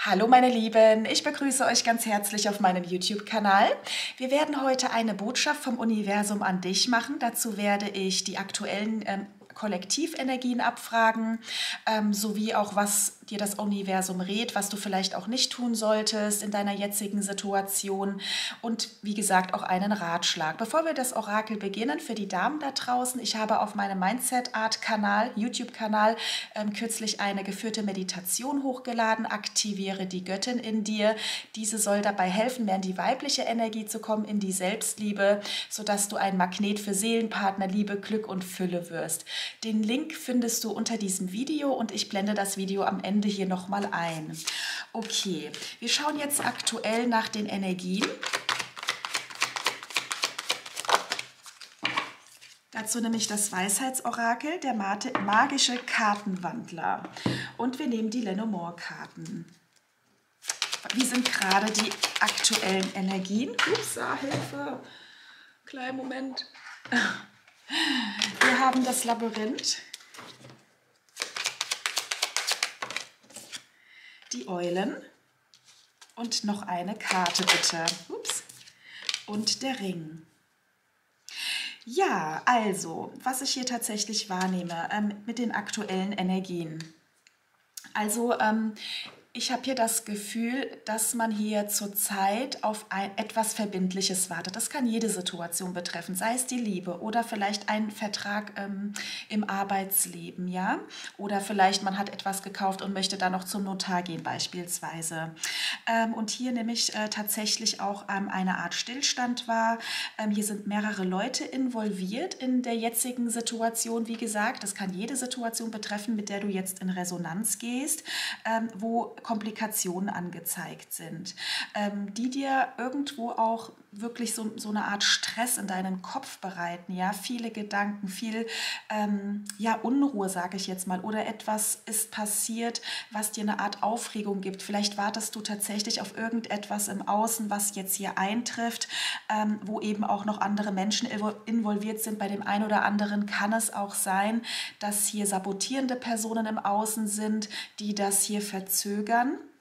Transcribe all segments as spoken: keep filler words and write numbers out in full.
Hallo meine Lieben, ich begrüße euch ganz herzlich auf meinem YouTube-Kanal. Wir werden heute eine Botschaft vom Universum an dich machen. Dazu werde ich die aktuellen ähm, Kollektivenergien abfragen, ähm, sowie auch, was dir das Universum rät, was du vielleicht auch nicht tun solltest in deiner jetzigen Situation und wie gesagt auch einen Ratschlag. Bevor wir das Orakel beginnen, für die Damen da draußen, ich habe auf meinem Mindset Art Kanal, YouTube-Kanal, ähm, kürzlich eine geführte Meditation hochgeladen. Aktiviere die Göttin in dir. Diese soll dabei helfen, mehr in die weibliche Energie zu kommen, in die Selbstliebe, sodass du ein Magnet für Seelenpartner, Liebe, Glück und Fülle wirst. Den Link findest du unter diesem Video und ich blende das Video am Ende hier nochmal ein. Okay, wir schauen jetzt aktuell nach den Energien. Dazu nehme ich das Weisheitsorakel, der magische Kartenwandler. Und wir nehmen die Lenormand-Karten. Wie sind gerade die aktuellen Energien? Ups, Hilfe. Kleinen Moment. Wir haben das Labyrinth, die Eulen und noch eine Karte bitte. Ups. Und der Ring. Ja, also, was ich hier tatsächlich wahrnehme ähm, mit den aktuellen Energien. Also, ähm, ich habe hier das Gefühl, dass man hier zurzeit auf ein, etwas Verbindliches wartet. Das kann jede Situation betreffen, sei es die Liebe oder vielleicht ein Vertrag ähm, im Arbeitsleben, ja? Oder vielleicht man hat etwas gekauft und möchte dann noch zum Notar gehen beispielsweise. Ähm, und hier nehme ich äh, tatsächlich auch ähm, eine Art Stillstand wahr. Ähm, hier sind mehrere Leute involviert in der jetzigen Situation. Wie gesagt, das kann jede Situation betreffen, mit der du jetzt in Resonanz gehst, ähm, wo Komplikationen angezeigt sind, ähm, die dir irgendwo auch wirklich so, so eine Art Stress in deinen Kopf bereiten, ja, viele Gedanken, viel ähm, ja, Unruhe, sage ich jetzt mal, oder etwas ist passiert, was dir eine Art Aufregung gibt. Vielleicht wartest du tatsächlich auf irgendetwas im Außen, was jetzt hier eintrifft, ähm, wo eben auch noch andere Menschen involviert sind. Bei dem einen oder anderen kann es auch sein, dass hier sabotierende Personen im Außen sind, die das hier verzögern.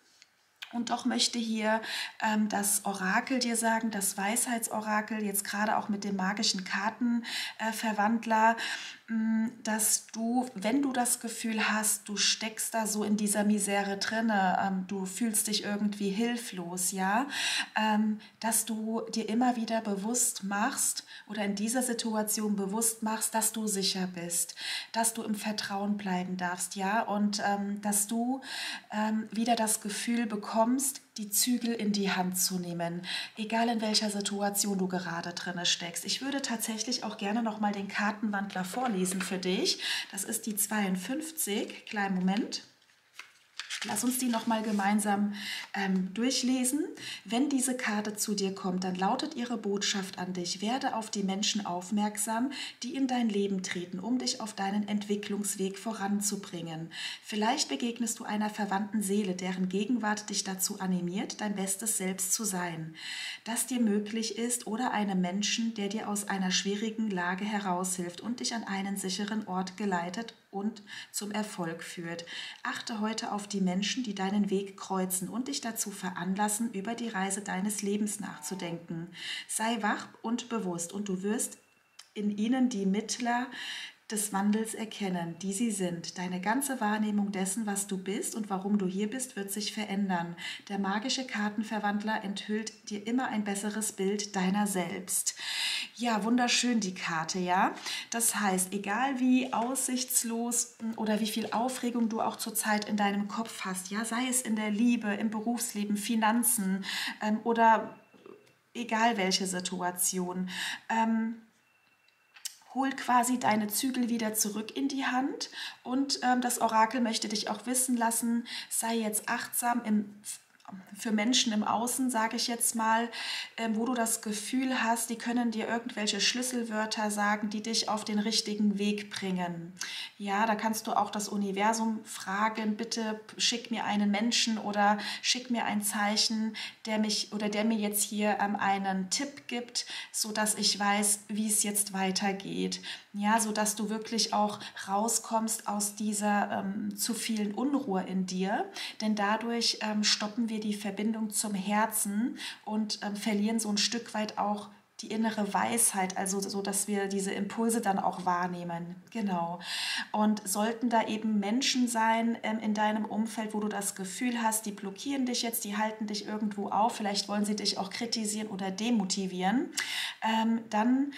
Und doch möchte hier ähm, das Orakel dir sagen, das Weisheitsorakel, jetzt gerade auch mit dem magischen Kartenverwandler, äh, dass du, wenn du das Gefühl hast, du steckst da so in dieser Misere drinne, ähm, du fühlst dich irgendwie hilflos, ja, ähm, dass du dir immer wieder bewusst machst oder in dieser Situation bewusst machst, dass du sicher bist, dass du im Vertrauen bleiben darfst, ja, und ähm, dass du ähm, wieder das Gefühl bekommst, die Zügel in die Hand zu nehmen, egal in welcher Situation du gerade drin steckst. Ich würde tatsächlich auch gerne noch mal den Kartenwandler vorlesen für dich. Das ist die zweiundfünfzig. Kleinen Moment. Lass uns die nochmal gemeinsam ähm, durchlesen. Wenn diese Karte zu dir kommt, dann lautet ihre Botschaft an dich: Werde auf die Menschen aufmerksam, die in dein Leben treten, um dich auf deinen Entwicklungsweg voranzubringen. Vielleicht begegnest du einer verwandten Seele, deren Gegenwart dich dazu animiert, dein bestes Selbst zu sein, das dir möglich ist, oder einem Menschen, der dir aus einer schwierigen Lage heraushilft und dich an einen sicheren Ort geleitet und zum Erfolg führt. Achte heute auf die Menschen, die deinen Weg kreuzen und dich dazu veranlassen, über die Reise deines Lebens nachzudenken. Sei wach und bewusst und du wirst in ihnen die Mittler des Wandels erkennen, die sie sind. Deine ganze Wahrnehmung dessen, was du bist und warum du hier bist, wird sich verändern. Der magische Kartenverwandler enthüllt dir immer ein besseres Bild deiner selbst. Ja, wunderschön die Karte, ja. Das heißt, egal wie aussichtslos oder wie viel Aufregung du auch zurzeit in deinem Kopf hast, ja, sei es in der Liebe, im Berufsleben, Finanzen ähm, oder egal welche Situation, ähm, hol quasi deine Zügel wieder zurück in die Hand und ähm, das Orakel möchte dich auch wissen lassen, sei jetzt achtsam im für Menschen im Außen, sage ich jetzt mal, ähm, wo du das Gefühl hast, die können dir irgendwelche Schlüsselwörter sagen, die dich auf den richtigen Weg bringen. Ja, da kannst du auch das Universum fragen, bitte schick mir einen Menschen oder schick mir ein Zeichen, der mich oder der mir jetzt hier ähm, einen Tipp gibt, sodass ich weiß, wie es jetzt weitergeht. Ja, sodass du wirklich auch rauskommst aus dieser ähm, zu vielen Unruhe in dir, denn dadurch ähm, stoppen wir die Verbindung zum Herzen und ähm, verlieren so ein Stück weit auch die innere Weisheit, also so, dass wir diese Impulse dann auch wahrnehmen. Genau. Und sollten da eben Menschen sein ähm, in deinem Umfeld, wo du das Gefühl hast, die blockieren dich jetzt, die halten dich irgendwo auf, vielleicht wollen sie dich auch kritisieren oder demotivieren, ähm, dann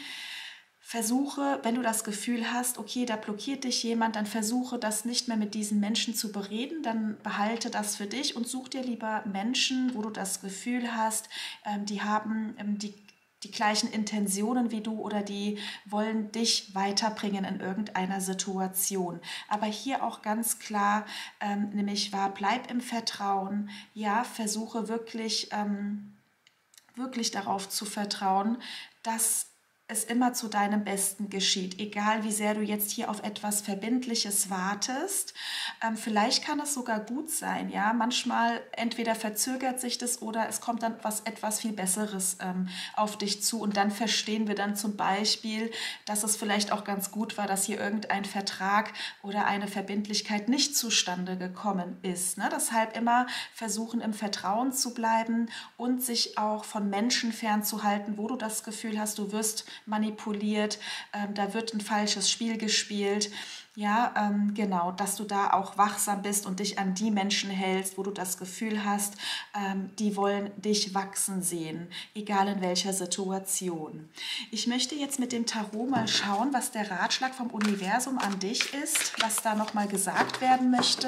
versuche, wenn du das Gefühl hast, okay, da blockiert dich jemand, dann versuche das nicht mehr mit diesen Menschen zu bereden, dann behalte das für dich und such dir lieber Menschen, wo du das Gefühl hast, ähm, die haben ähm, die, die gleichen Intentionen wie du oder die wollen dich weiterbringen in irgendeiner Situation. Aber hier auch ganz klar, ähm, nämlich war, bleib im Vertrauen, ja, versuche wirklich, ähm, wirklich darauf zu vertrauen, dass es immer zu deinem Besten geschieht, egal wie sehr du jetzt hier auf etwas Verbindliches wartest. Ähm, vielleicht kann es sogar gut sein, ja. Manchmal entweder verzögert sich das oder es kommt dann was etwas viel Besseres ähm, auf dich zu und dann verstehen wir dann zum Beispiel, dass es vielleicht auch ganz gut war, dass hier irgendein Vertrag oder eine Verbindlichkeit nicht zustande gekommen ist. Ne? Deshalb immer versuchen, im Vertrauen zu bleiben und sich auch von Menschen fernzuhalten, wo du das Gefühl hast, du wirst manipuliert, ähm, da wird ein falsches Spiel gespielt. Ja, ähm, genau, dass du da auch wachsam bist und dich an die Menschen hältst, wo du das Gefühl hast, ähm, die wollen dich wachsen sehen, egal in welcher Situation. Ich möchte jetzt mit dem Tarot mal schauen, was der Ratschlag vom Universum an dich ist, was da nochmal gesagt werden möchte.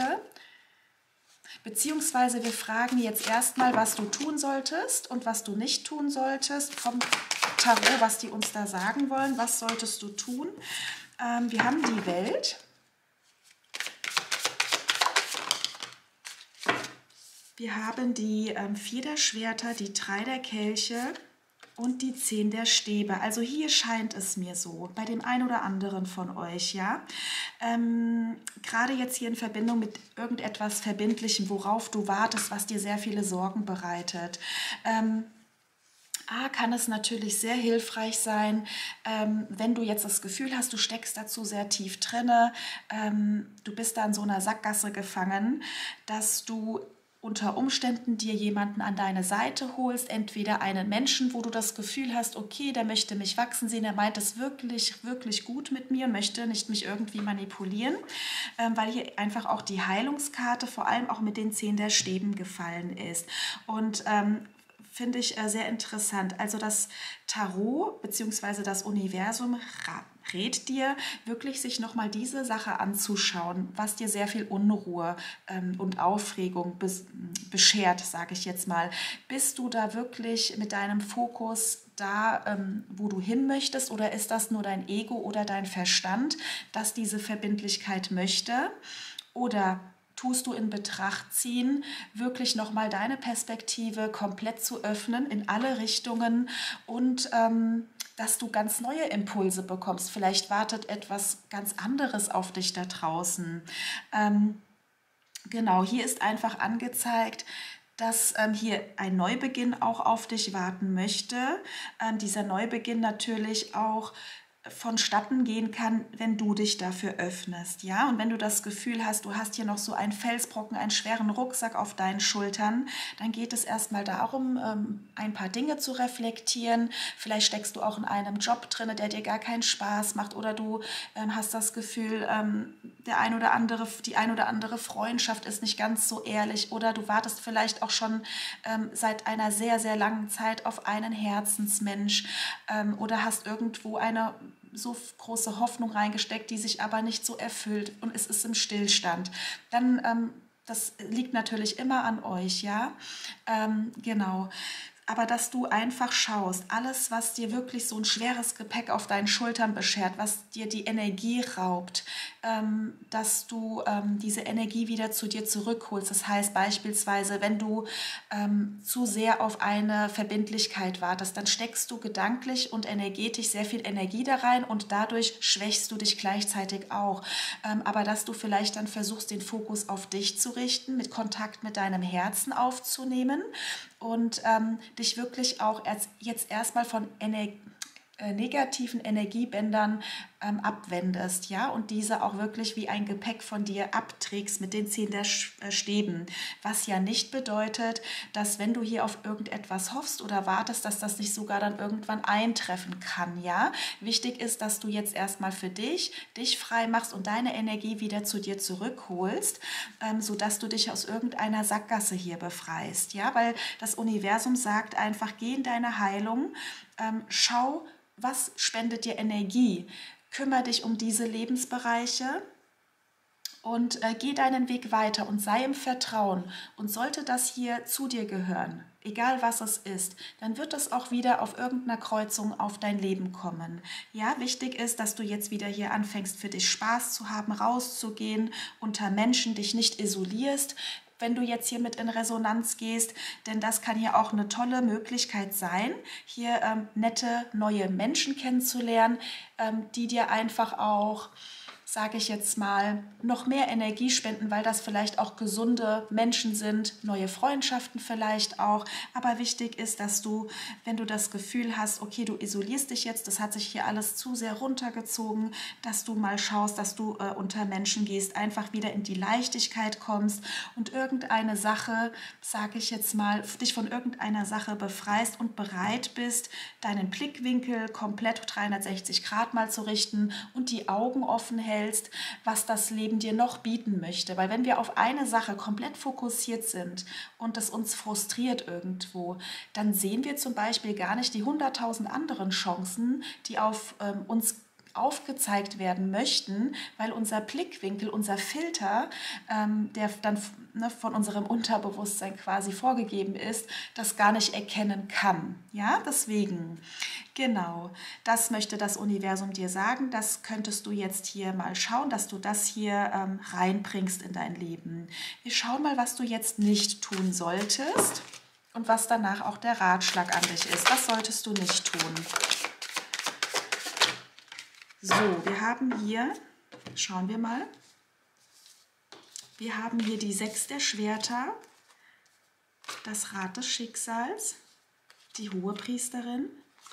Beziehungsweise wir fragen jetzt erstmal, was du tun solltest und was du nicht tun solltest vom Tarot, was die uns da sagen wollen. Was solltest du tun? Ähm, wir haben die Welt. Wir haben die ähm, vier der Schwerter, die drei der Kelche und die zehn der Stäbe. Also hier scheint es mir so, bei dem einen oder anderen von euch, ja. Ähm, gerade jetzt hier in Verbindung mit irgendetwas Verbindlichem, worauf du wartest, was dir sehr viele Sorgen bereitet. Ähm, A, kann es natürlich sehr hilfreich sein, ähm, wenn du jetzt das Gefühl hast, du steckst dazu sehr tief drinne, ähm, du bist da in so einer Sackgasse gefangen, dass du unter Umständen dir jemanden an deine Seite holst, entweder einen Menschen, wo du das Gefühl hast, okay, der möchte mich wachsen sehen, der meint es wirklich, wirklich gut mit mir und möchte nicht mich irgendwie manipulieren, ähm, weil hier einfach auch die Heilungskarte vor allem auch mit den zehn der Stäben gefallen ist. Und ähm, finde ich äh, sehr interessant. Also das Tarot bzw. das Universum rät dir, wirklich sich nochmal diese Sache anzuschauen, was dir sehr viel Unruhe ähm, und Aufregung bes beschert, sage ich jetzt mal. Bist du da wirklich mit deinem Fokus da, ähm, wo du hin möchtest, oder ist das nur dein Ego oder dein Verstand, das diese Verbindlichkeit möchte? Oder tust du in Betracht ziehen, wirklich nochmal deine Perspektive komplett zu öffnen in alle Richtungen und ähm, dass du ganz neue Impulse bekommst. Vielleicht wartet etwas ganz anderes auf dich da draußen. Ähm, genau, hier ist einfach angezeigt, dass ähm, hier ein Neubeginn auch auf dich warten möchte. Ähm, dieser Neubeginn natürlich auch vonstatten gehen kann, wenn du dich dafür öffnest, ja, und wenn du das Gefühl hast, du hast hier noch so einen Felsbrocken, einen schweren Rucksack auf deinen Schultern, dann geht es erstmal darum, ähm, ein paar Dinge zu reflektieren. Vielleicht steckst du auch in einem Job drin, der dir gar keinen Spaß macht, oder du ähm, hast das Gefühl, ähm, der ein oder andere, die ein oder andere Freundschaft ist nicht ganz so ehrlich, oder du wartest vielleicht auch schon ähm, seit einer sehr, sehr langen Zeit auf einen Herzensmensch, ähm, oder hast irgendwo eine so große Hoffnung reingesteckt, die sich aber nicht so erfüllt und es ist im Stillstand. Dann, ähm, das liegt natürlich immer an euch, ja, ähm, genau. aber dass du einfach schaust, alles, was dir wirklich so ein schweres Gepäck auf deinen Schultern beschert, was dir die Energie raubt, ähm, dass du ähm, diese Energie wieder zu dir zurückholst. Das heißt beispielsweise, wenn du ähm, zu sehr auf eine Verbindlichkeit wartest, dann steckst du gedanklich und energetisch sehr viel Energie da rein und dadurch schwächst du dich gleichzeitig auch. Ähm, aber dass du vielleicht dann versuchst, den Fokus auf dich zu richten, mit Kontakt mit deinem Herzen aufzunehmen und ähm, dich wirklich auch erst, jetzt erstmal von Energie äh, negativen Energiebändern ähm, abwendest, ja, und diese auch wirklich wie ein Gepäck von dir abträgst mit den zehn der Sch- äh, Stäben, was ja nicht bedeutet, dass wenn du hier auf irgendetwas hoffst oder wartest, dass das nicht sogar dann irgendwann eintreffen kann, ja. Wichtig ist, dass du jetzt erstmal für dich, dich frei machst und deine Energie wieder zu dir zurückholst, ähm, sodass du dich aus irgendeiner Sackgasse hier befreist, ja, weil das Universum sagt einfach, geh in deine Heilung, ähm, schau, was spendet dir Energie? Kümmere dich um diese Lebensbereiche und äh, geh deinen Weg weiter und sei im Vertrauen. Und sollte das hier zu dir gehören, egal was es ist, dann wird es auch wieder auf irgendeiner Kreuzung auf dein Leben kommen. Ja, wichtig ist, dass du jetzt wieder hier anfängst, für dich Spaß zu haben, rauszugehen, unter Menschen, dich nicht isolierst, wenn du jetzt hier mit in Resonanz gehst, denn das kann hier auch eine tolle Möglichkeit sein, hier ähm, nette neue Menschen kennenzulernen, ähm, die dir einfach auch, sage ich jetzt mal, noch mehr Energie spenden, weil das vielleicht auch gesunde Menschen sind, neue Freundschaften vielleicht auch. Aber wichtig ist, dass du, wenn du das Gefühl hast, okay, du isolierst dich jetzt, das hat sich hier alles zu sehr runtergezogen, dass du mal schaust, dass du äh, unter Menschen gehst, einfach wieder in die Leichtigkeit kommst und irgendeine Sache, sage ich jetzt mal, dich von irgendeiner Sache befreist und bereit bist, deinen Blickwinkel komplett dreihundertsechzig Grad mal zu richten und die Augen offen hältst, was das Leben dir noch bieten möchte. Weil wenn wir auf eine Sache komplett fokussiert sind und das uns frustriert irgendwo, dann sehen wir zum Beispiel gar nicht die hunderttausend anderen Chancen, die auf ähm, uns aufgezeigt werden möchten, weil unser Blickwinkel, unser Filter, ähm, der dann ne, von unserem Unterbewusstsein quasi vorgegeben ist, das gar nicht erkennen kann. Ja, deswegen, genau, das möchte das Universum dir sagen. Das könntest du jetzt hier mal schauen, dass du das hier ähm, reinbringst in dein Leben. Wir schauen mal, was du jetzt nicht tun solltest und was danach auch der Ratschlag an dich ist. Was solltest du nicht tun? So, wir haben hier, schauen wir mal, wir haben hier die Sechs der Schwerter, das Rad des Schicksals, die Hohepriesterin,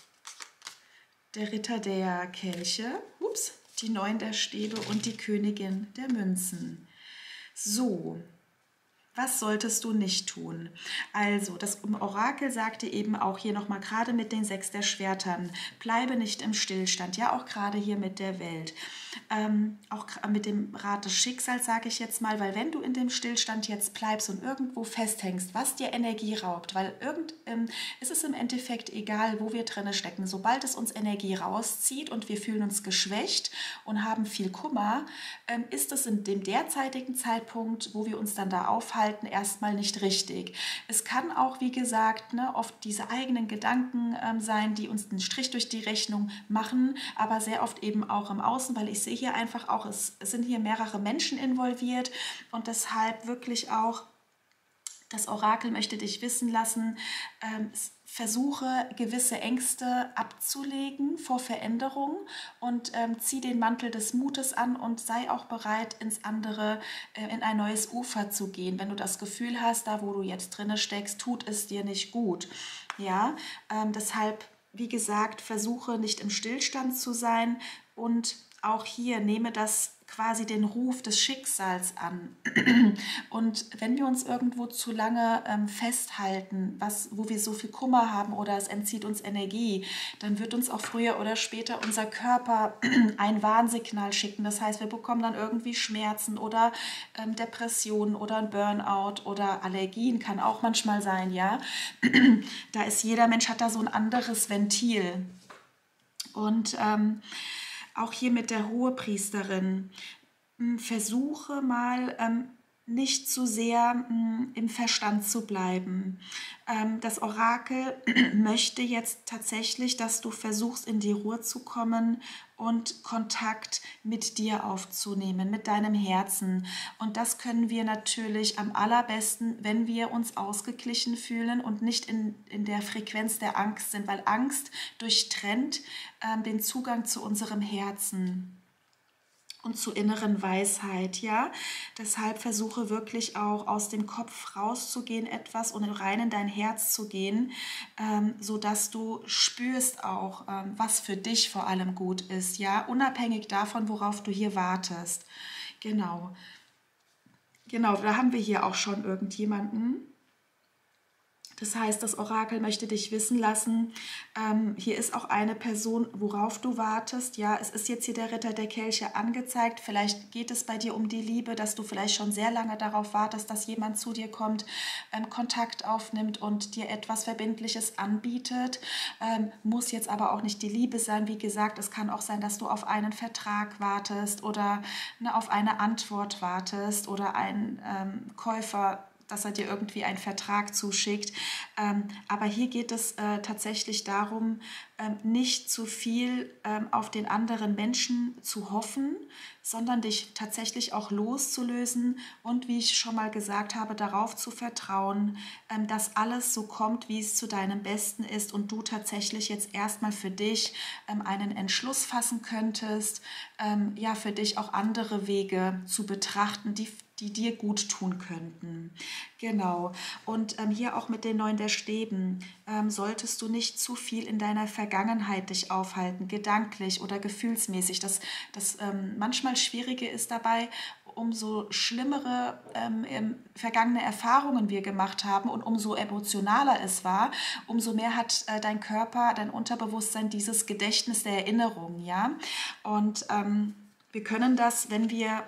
der Ritter der Kelche, ups, die Neun der Stäbe und die Königin der Münzen. So, was solltest du nicht tun? Also, das Orakel sagte eben auch hier nochmal, gerade mit den Sechs der Schwertern, bleibe nicht im Stillstand, ja auch gerade hier mit der Welt. Ähm, auch mit dem Rat des Schicksals sage ich jetzt mal, weil wenn du in dem Stillstand jetzt bleibst und irgendwo festhängst, was dir Energie raubt, weil irgend, ähm, es ist im Endeffekt egal, wo wir drinne stecken, sobald es uns Energie rauszieht und wir fühlen uns geschwächt und haben viel Kummer, ähm, ist es in dem derzeitigen Zeitpunkt, wo wir uns dann da aufhalten, erstmal nicht richtig. Es kann auch, wie gesagt, ne, oft diese eigenen Gedanken ähm, sein, die uns einen Strich durch die Rechnung machen, aber sehr oft eben auch im Außen, weil ich sehe hier einfach auch, es, es sind hier mehrere Menschen involviert und deshalb wirklich auch, das Orakel möchte dich wissen lassen, ähm, versuche gewisse Ängste abzulegen vor Veränderung und ähm, zieh den Mantel des Mutes an und sei auch bereit, ins andere, äh, in ein neues Ufer zu gehen. Wenn du das Gefühl hast, da wo du jetzt drinne steckst, tut es dir nicht gut. Ja, ähm, deshalb, wie gesagt, versuche nicht im Stillstand zu sein und auch hier nehme das quasi den Ruf des Schicksals an. Und wenn wir uns irgendwo zu lange ähm, festhalten, was, wo wir so viel Kummer haben oder es entzieht uns Energie, dann wird uns auch früher oder später unser Körper ein Warnsignal schicken. Das heißt, wir bekommen dann irgendwie Schmerzen oder ähm, Depressionen oder ein Burnout oder Allergien, kann auch manchmal sein, ja. Da ist jeder Mensch hat da so ein anderes Ventil. Und ähm, auch hier mit der Hohepriesterin, versuche mal, ähm, nicht zu sehr mh, im Verstand zu bleiben. Ähm, das Orakel möchte jetzt tatsächlich, dass du versuchst, in die Ruhe zu kommen und Kontakt mit dir aufzunehmen, mit deinem Herzen. Und das können wir natürlich am allerbesten, wenn wir uns ausgeglichen fühlen und nicht in, in der Frequenz der Angst sind, weil Angst durchtrennt ähm, den Zugang zu unserem Herzen und zur inneren Weisheit, ja. Deshalb versuche wirklich auch aus dem Kopf rauszugehen etwas und rein in dein Herz zu gehen, ähm, sodass du spürst auch, ähm, was für dich vor allem gut ist, ja, unabhängig davon, worauf du hier wartest. Genau, genau, da haben wir hier auch schon irgendjemanden. Das heißt, das Orakel möchte dich wissen lassen, ähm, hier ist auch eine Person, worauf du wartest. Ja, es ist jetzt hier der Ritter der Kelche angezeigt. Vielleicht geht es bei dir um die Liebe, dass du vielleicht schon sehr lange darauf wartest, dass jemand zu dir kommt, ähm, Kontakt aufnimmt und dir etwas Verbindliches anbietet. Ähm, muss jetzt aber auch nicht die Liebe sein. Wie gesagt, es kann auch sein, dass du auf einen Vertrag wartest oder ne, auf eine Antwort wartest oder ein ähm, Käufer, dass er dir irgendwie einen Vertrag zuschickt. Ähm, aber hier geht es äh, tatsächlich darum, ähm, nicht zu viel ähm, auf den anderen Menschen zu hoffen, sondern dich tatsächlich auch loszulösen und, wie ich schon mal gesagt habe, darauf zu vertrauen, ähm, dass alles so kommt, wie es zu deinem Besten ist und du tatsächlich jetzt erstmal für dich ähm, einen Entschluss fassen könntest, ähm, ja, für dich auch andere Wege zu betrachten, die die dir gut tun könnten. Genau. Und ähm, hier auch mit den Neun der Stäben ähm, solltest du nicht zu viel in deiner Vergangenheit dich aufhalten, gedanklich oder gefühlsmäßig. Das, das ähm, manchmal Schwierige ist dabei, umso schlimmere ähm, vergangene Erfahrungen wir gemacht haben und umso emotionaler es war, umso mehr hat äh, dein Körper, dein Unterbewusstsein dieses Gedächtnis der Erinnerung. Ja? Und ähm, wir können das, wenn wir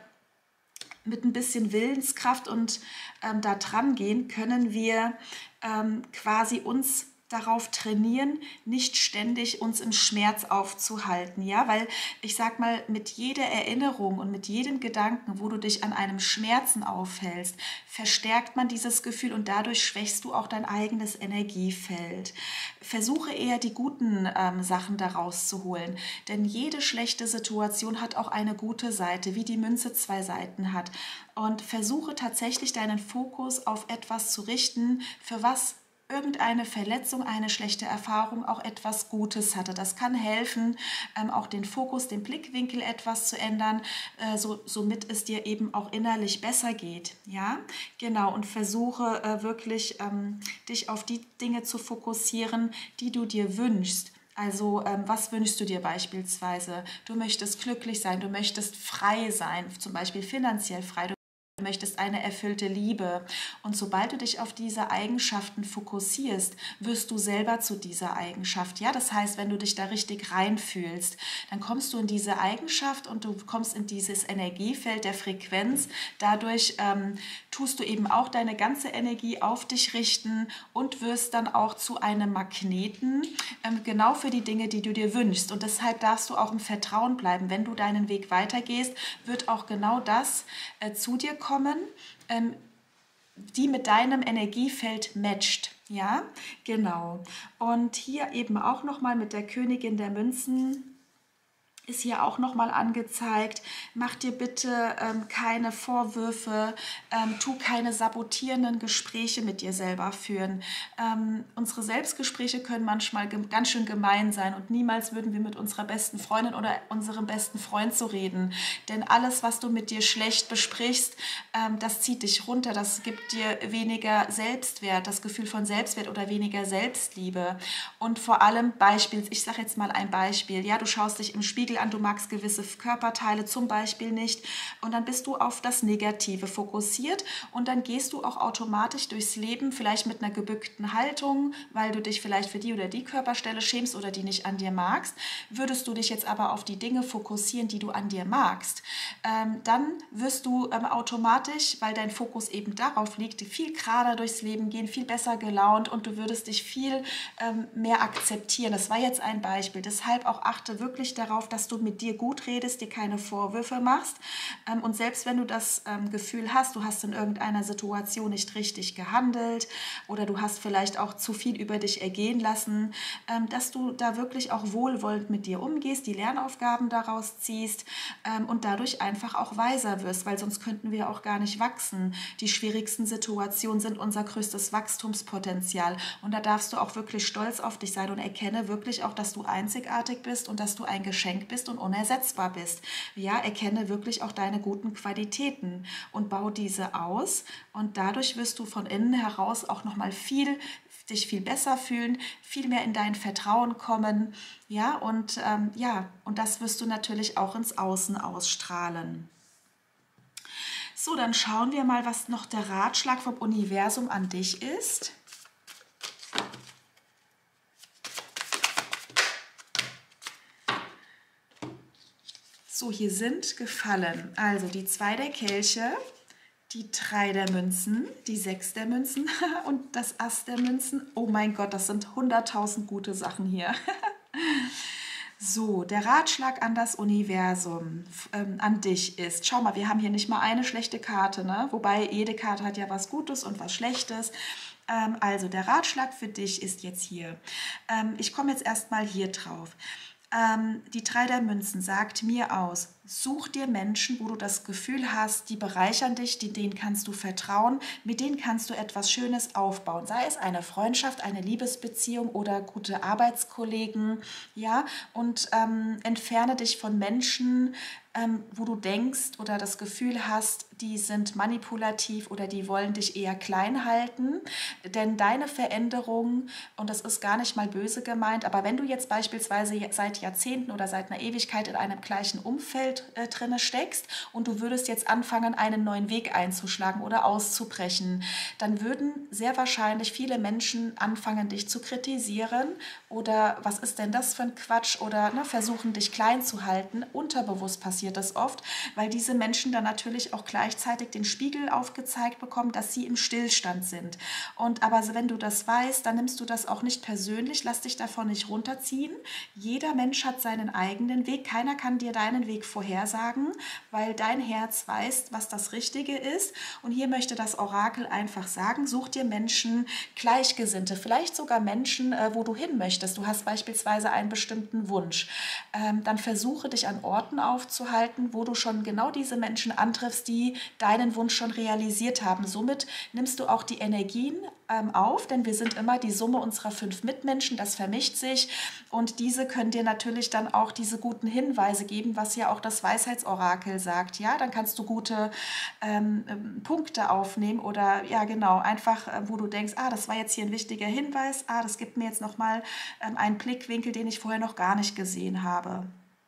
mit ein bisschen Willenskraft und ähm, da dran gehen, können wir ähm, quasi uns darauf trainieren, nicht ständig uns im Schmerz aufzuhalten, ja, weil ich sag mal, mit jeder Erinnerung und mit jedem Gedanken, wo du dich an einem Schmerzen aufhältst, verstärkt man dieses Gefühl und dadurch schwächst du auch dein eigenes Energiefeld. Versuche eher die guten ähm, Sachen daraus zu holen, denn jede schlechte Situation hat auch eine gute Seite, wie die Münze zwei Seiten hat, und versuche tatsächlich deinen Fokus auf etwas zu richten, für was irgendeine Verletzung, eine schlechte Erfahrung auch etwas Gutes hatte. Das kann helfen, ähm, auch den Fokus, den Blickwinkel etwas zu ändern, äh, so, somit es dir eben auch innerlich besser geht. Ja, genau. Und versuche äh, wirklich, ähm, dich auf die Dinge zu fokussieren, die du dir wünschst. Also ähm, was wünschst du dir beispielsweise? Du möchtest glücklich sein, du möchtest frei sein, zum Beispiel finanziell frei. Du möchtest eine erfüllte Liebe. Und sobald du dich auf diese Eigenschaften fokussierst, wirst du selber zu dieser Eigenschaft. Ja, das heißt, wenn du dich da richtig reinfühlst, dann kommst du in diese Eigenschaft und du kommst in dieses Energiefeld der Frequenz. Dadurch ähm, tust du eben auch deine ganze Energie auf dich richten und wirst dann auch zu einem Magneten, ähm, genau für die Dinge, die du dir wünschst. Und deshalb darfst du auch im Vertrauen bleiben. Wenn du deinen Weg weitergehst, wird auch genau das äh, zu dir kommen. kommen, ähm, die mit deinem Energiefeld matcht. Ja, genau. Und hier eben auch nochmal mit der Königin der Münzen ist hier auch nochmal angezeigt. Mach dir bitte ähm, keine Vorwürfe, ähm, tu keine sabotierenden Gespräche mit dir selber führen. Ähm, unsere Selbstgespräche können manchmal ganz schön gemein sein und niemals würden wir mit unserer besten Freundin oder unserem besten Freund so reden. Denn alles, was du mit dir schlecht besprichst, ähm, das zieht dich runter, das gibt dir weniger Selbstwert, das Gefühl von Selbstwert oder weniger Selbstliebe. Und vor allem Beispiel, ich sage jetzt mal ein Beispiel, ja, du schaust dich im Spiegel an, du magst gewisse Körperteile zum Beispiel nicht und dann bist du auf das Negative fokussiert und dann gehst du auch automatisch durchs Leben, vielleicht mit einer gebückten Haltung, weil du dich vielleicht für die oder die Körperstelle schämst oder die nicht an dir magst. Würdest du dich jetzt aber auf die Dinge fokussieren, die du an dir magst, ähm, dann wirst du ähm, automatisch, weil dein Fokus eben darauf liegt, viel gerader durchs Leben gehen, viel besser gelaunt und du würdest dich viel ähm, mehr akzeptieren. Das war jetzt ein Beispiel. Deshalb auch achte wirklich darauf, dass dass du mit dir gut redest, dir keine Vorwürfe machst. Ähm, und selbst wenn du das ähm, Gefühl hast, du hast in irgendeiner Situation nicht richtig gehandelt oder du hast vielleicht auch zu viel über dich ergehen lassen, ähm, dass du da wirklich auch wohlwollend mit dir umgehst, die Lernaufgaben daraus ziehst ähm, und dadurch einfach auch weiser wirst, weil sonst könnten wir auch gar nicht wachsen. Die schwierigsten Situationen sind unser größtes Wachstumspotenzial und da darfst du auch wirklich stolz auf dich sein und erkenne wirklich auch, dass du einzigartig bist und dass du ein Geschenk bist und unersetzbar bist. Ja, erkenne wirklich auch deine guten Qualitäten und bau diese aus und dadurch wirst du von innen heraus auch nochmal viel dich viel besser fühlen, viel mehr in dein Vertrauen kommen, ja, und ähm, ja, und das wirst du natürlich auch ins Außen ausstrahlen. So, dann schauen wir mal, was noch der Ratschlag vom Universum an dich ist. So, hier sind gefallen also die zwei der Kelche, die drei der Münzen, die sechs der Münzen und das Ass der Münzen. Oh mein Gott, das sind hunderttausend gute Sachen hier. So, der Ratschlag an das Universum, ähm, an dich ist, schau mal, wir haben hier nicht mal eine schlechte Karte, ne? Wobei jede Karte hat ja was Gutes und was Schlechtes. Ähm, also der Ratschlag für dich ist jetzt hier. Ähm, ich komme jetzt erstmal hier drauf. Ähm, die drei der Münzen sagt mir aus, such dir Menschen, wo du das Gefühl hast, die bereichern dich, die, denen kannst du vertrauen, mit denen kannst du etwas Schönes aufbauen. Sei es eine Freundschaft, eine Liebesbeziehung oder gute Arbeitskollegen, ja, und ähm, entferne dich von Menschen, ähm, wo du denkst oder das Gefühl hast, die sind manipulativ oder die wollen dich eher klein halten, denn deine Veränderung, und das ist gar nicht mal böse gemeint, aber wenn du jetzt beispielsweise seit Jahrzehnten oder seit einer Ewigkeit in einem gleichen Umfeld äh, drinne steckst und du würdest jetzt anfangen, einen neuen Weg einzuschlagen oder auszubrechen, dann würden sehr wahrscheinlich viele Menschen anfangen, dich zu kritisieren oder was ist denn das für ein Quatsch oder ne, versuchen, dich klein zu halten. Unterbewusst passiert das oft, weil diese Menschen dann natürlich auch gleichzeitig den Spiegel aufgezeigt bekommen, dass sie im Stillstand sind. Und aber wenn du das weißt, dann nimmst du das auch nicht persönlich, lass dich davon nicht runterziehen. Jeder Mensch hat seinen eigenen Weg, keiner kann dir deinen Weg vorhersagen, weil dein Herz weiß, was das Richtige ist. Und hier möchte das Orakel einfach sagen, such dir Menschen, Gleichgesinnte, vielleicht sogar Menschen, äh, wo du hin möchtest. Du hast beispielsweise einen bestimmten Wunsch. Ähm, dann versuche dich an Orten aufzuhalten, wo du schon genau diese Menschen antriffst, die deinen Wunsch schon realisiert haben. Somit nimmst du auch die Energien ähm, auf, denn wir sind immer die Summe unserer fünf Mitmenschen, das vermischt sich und diese können dir natürlich dann auch diese guten Hinweise geben, was ja auch das Weisheitsorakel sagt. Ja, dann kannst du gute ähm, ähm, Punkte aufnehmen oder ja genau, einfach äh, wo du denkst, ah, das war jetzt hier ein wichtiger Hinweis, ah, das gibt mir jetzt nochmal ähm, einen Blickwinkel, den ich vorher noch gar nicht gesehen habe.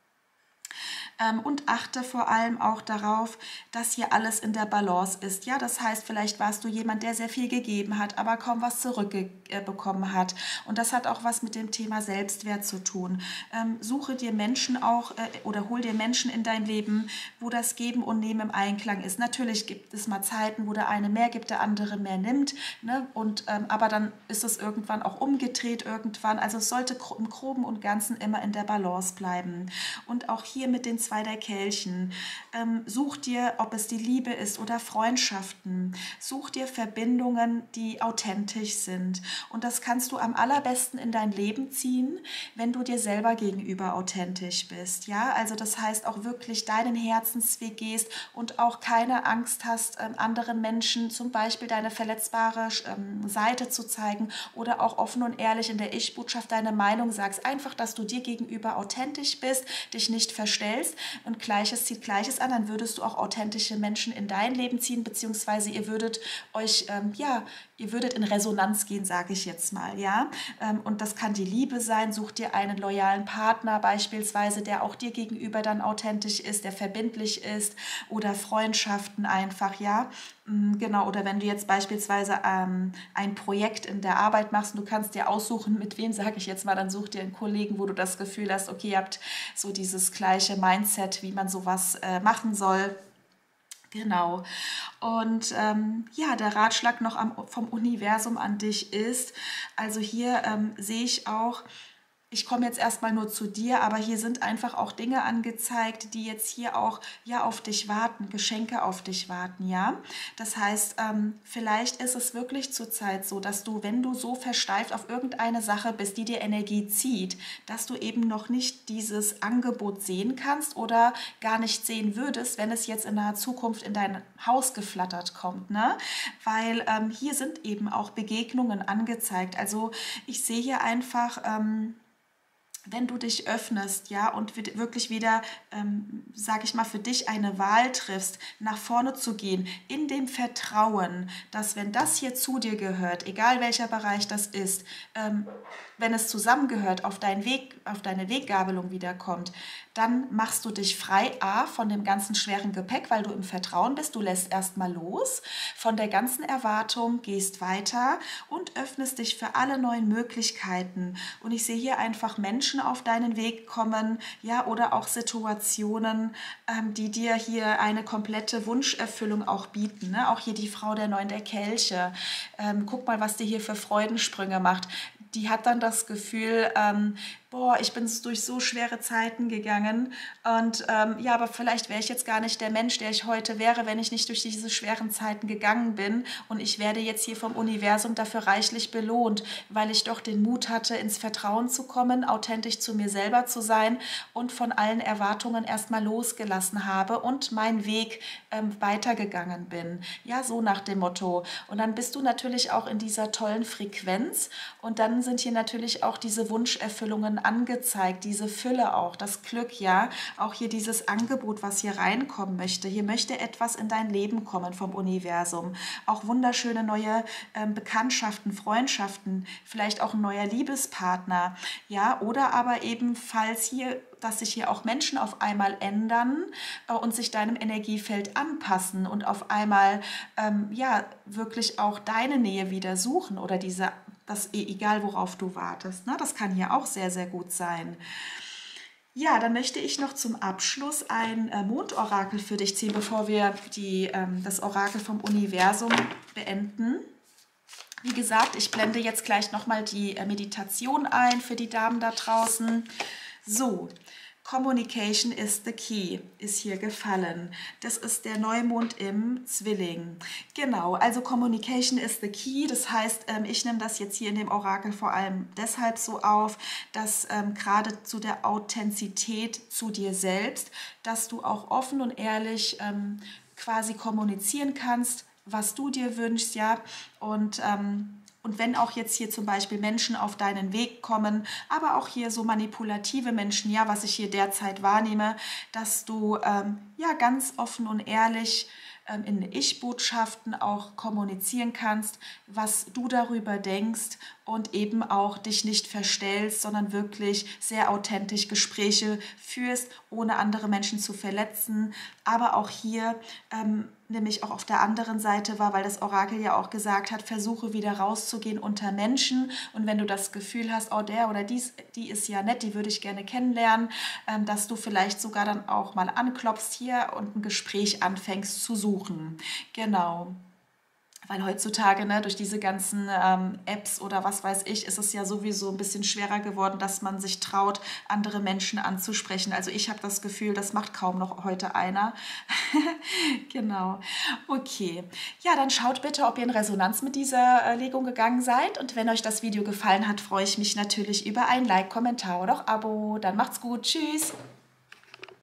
Ähm, und achte vor allem auch darauf, dass hier alles in der Balance ist. Ja, das heißt, vielleicht warst du jemand, der sehr viel gegeben hat, aber kaum was zurückbekommen hat. Und das hat auch was mit dem Thema Selbstwert zu tun. Ähm, suche dir Menschen auch äh, oder hol dir Menschen in dein Leben, wo das Geben und Nehmen im Einklang ist. Natürlich gibt es mal Zeiten, wo der eine mehr gibt, der andere mehr nimmt. Ne? Und, ähm, aber dann ist es irgendwann auch umgedreht irgendwann. Also es sollte im Groben und Ganzen immer in der Balance bleiben. Und auch hier mit den zwei der Kelchen. Ähm, such dir, ob es die Liebe ist oder Freundschaften. Such dir Verbindungen, die authentisch sind. Und das kannst du am allerbesten in dein Leben ziehen, wenn du dir selber gegenüber authentisch bist. Ja, also das heißt auch wirklich deinen Herzensweg gehst und auch keine Angst hast, ähm, anderen Menschen zum Beispiel deine verletzbare ähm, Seite zu zeigen oder auch offen und ehrlich in der Ich-Botschaft deine Meinung sagst. Einfach, dass du dir gegenüber authentisch bist, dich nicht verstellst. Und Gleiches zieht Gleiches an, dann würdest du auch authentische Menschen in dein Leben ziehen, beziehungsweise ihr würdet euch, ähm, ja, ihr würdet in Resonanz gehen, sage ich jetzt mal, ja. Ähm, und das kann die Liebe sein, such dir einen loyalen Partner beispielsweise, der auch dir gegenüber dann authentisch ist, der verbindlich ist oder Freundschaften einfach, ja. Genau, oder wenn du jetzt beispielsweise ähm, ein Projekt in der Arbeit machst und du kannst dir aussuchen, mit wem, sage ich jetzt mal, dann such dir einen Kollegen, wo du das Gefühl hast, okay, ihr habt so dieses gleiche Mindset, wie man sowas äh, machen soll. Genau. Und ähm, ja, der Ratschlag noch am, vom Universum an dich ist, also hier ähm, sehe ich auch, ich komme jetzt erstmal nur zu dir, aber hier sind einfach auch Dinge angezeigt, die jetzt hier auch ja auf dich warten, Geschenke auf dich warten, ja. Das heißt, ähm, vielleicht ist es wirklich zurzeit so, dass du, wenn du so versteift auf irgendeine Sache bist, die dir Energie zieht, dass du eben noch nicht dieses Angebot sehen kannst oder gar nicht sehen würdest, wenn es jetzt in naher Zukunft in dein Haus geflattert kommt, ne? Weil ähm, hier sind eben auch Begegnungen angezeigt. Also ich sehe hier einfach, ähm, wenn du dich öffnest, ja, und wirklich wieder, ähm, sage ich mal, für dich eine Wahl triffst, nach vorne zu gehen, in dem Vertrauen, dass wenn das hier zu dir gehört, egal welcher Bereich das ist, ähm, wenn es zusammengehört, auf deinen Weg, auf deine Weggabelung wiederkommt, dann machst du dich frei, A, von dem ganzen schweren Gepäck, weil du im Vertrauen bist, du lässt erstmal los, von der ganzen Erwartung, gehst weiter und öffnest dich für alle neuen Möglichkeiten. Und ich sehe hier einfach Menschen auf deinen Weg kommen, ja, oder auch Situationen, ähm, die dir hier eine komplette Wunscherfüllung auch bieten, ne? Auch hier die Frau der neun der Kelche. Ähm, guck mal, was die hier für Freudensprünge macht. Die hat dann das Gefühl, ähm, boah, ich bin durch so schwere Zeiten gegangen und ähm, ja, aber vielleicht wäre ich jetzt gar nicht der Mensch, der ich heute wäre, wenn ich nicht durch diese schweren Zeiten gegangen bin, und ich werde jetzt hier vom Universum dafür reichlich belohnt, weil ich doch den Mut hatte, ins Vertrauen zu kommen, authentisch zu mir selber zu sein und von allen Erwartungen erstmal losgelassen habe und meinen Weg ähm, weitergegangen bin. Ja, so nach dem Motto. Und dann bist du natürlich auch in dieser tollen Frequenz, und dann sind hier natürlich auch diese Wunscherfüllungen angezeigt, diese Fülle auch, das Glück, ja, auch hier dieses Angebot, was hier reinkommen möchte. Hier möchte etwas in dein Leben kommen vom Universum. Auch wunderschöne neue ähm, Bekanntschaften, Freundschaften, vielleicht auch ein neuer Liebespartner, ja, oder aber ebenfalls hier, dass sich hier auch Menschen auf einmal ändern äh, und sich deinem Energiefeld anpassen und auf einmal ähm, ja wirklich auch deine Nähe wieder suchen oder diese, das egal worauf du wartest, ne? Das kann hier auch sehr, sehr gut sein. Ja, dann möchte ich noch zum Abschluss ein äh, Mondorakel für dich ziehen, bevor wir die, ähm, das Orakel vom Universum beenden. Wie gesagt, ich blende jetzt gleich nochmal die äh, Meditation ein für die Damen da draußen. So, Communication is the key ist hier gefallen. Das ist der Neumond im Zwilling. Genau, also Communication is the key. Das heißt, ähm, ich nehme das jetzt hier in dem Orakel vor allem deshalb so auf, dass ähm, gerade zu der Authentizität zu dir selbst, dass du auch offen und ehrlich ähm, quasi kommunizieren kannst, was du dir wünschst, ja, und ähm, Und wenn auch jetzt hier zum Beispiel Menschen auf deinen Weg kommen, aber auch hier so manipulative Menschen, ja, was ich hier derzeit wahrnehme, dass du ähm, ja ganz offen und ehrlich ähm, in Ich-Botschaften auch kommunizieren kannst, was du darüber denkst, und eben auch dich nicht verstellst, sondern wirklich sehr authentisch Gespräche führst, ohne andere Menschen zu verletzen. Aber auch hier ähm, nämlich auch auf der anderen Seite war, weil das Orakel ja auch gesagt hat, versuche wieder rauszugehen unter Menschen, und wenn du das Gefühl hast, oh, der oder dies, die ist ja nett, die würde ich gerne kennenlernen, ähm, dass du vielleicht sogar dann auch mal anklopfst hier und ein Gespräch anfängst zu suchen. Genau. Weil heutzutage, ne, durch diese ganzen ähm, Apps oder was weiß ich, ist es ja sowieso ein bisschen schwerer geworden, dass man sich traut, andere Menschen anzusprechen. Also ich habe das Gefühl, das macht kaum noch heute einer. Genau. Okay. Ja, dann schaut bitte, ob ihr in Resonanz mit dieser äh, Legung gegangen seid. Und wenn euch das Video gefallen hat, freue ich mich natürlich über ein Like, Kommentar oder auch Abo. Dann macht's gut. Tschüss.